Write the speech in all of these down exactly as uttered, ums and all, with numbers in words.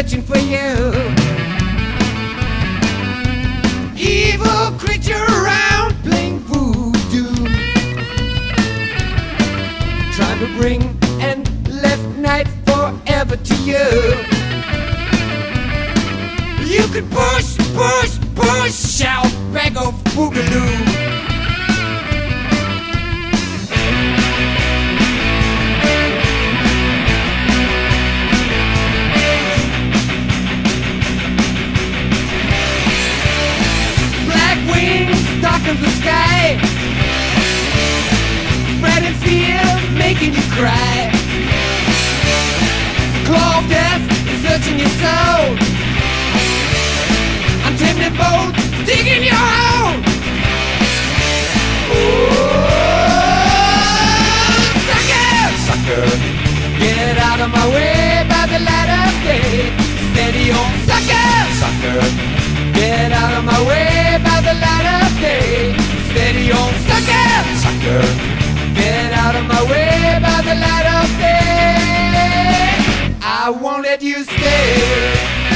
searching for you. Evil creature around playing voodoo, trying to bring and left night forever to you. You could push, push, push, shout, bag of boogaloo. Darkens the sky, spreading fear, making you cry. The claw of death is searching your soul, untamed boat digging your hole. Oh, sucker, sucker, get out of my way by the light of day. Steady on, sucker, sucker, get out of my way by the light of day. Steady on, sucker, sucker, get out of my way by the light of day. I won't let you stay.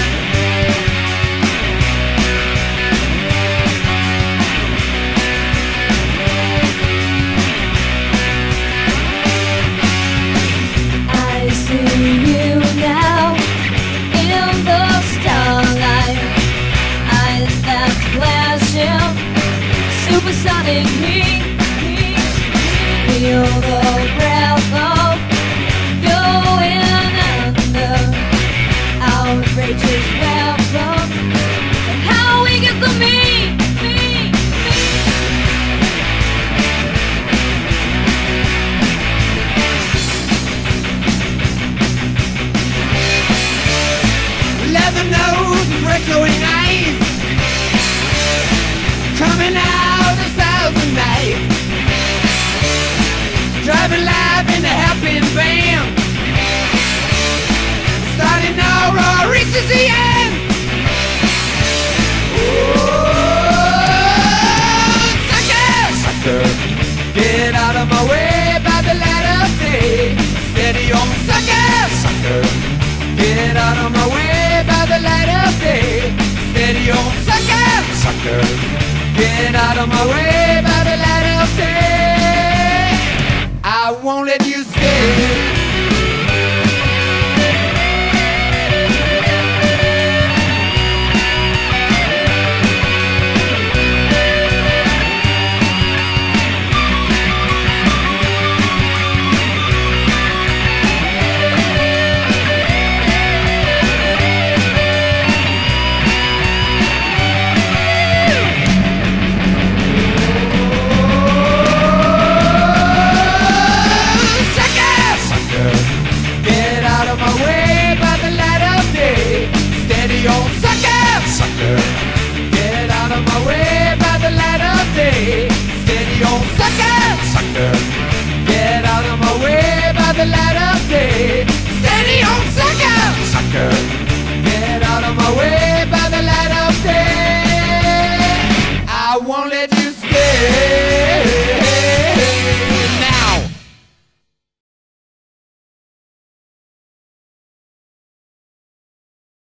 I see you now in the starlight, eyes that flashing, supersonic heat. Feel the breath of going under, outrageous welcome, and how we get the me, me, me. Leather nose and red glowing eyes, coming out a thousand nights, driving live in a hairpin van, starting now or reaches the end. Oh, sucker, sucker, get out of my way by the light of day. Steady on, sucker, sucker, get out of my way by the light of day. Steady on, sucker, sucker, get out of my way by the light of day. I won't let you stay. Get out of my way by the light of day. Steady on, sucker, sucker, get out of my way by the light of day. Steady on, sucker, sucker.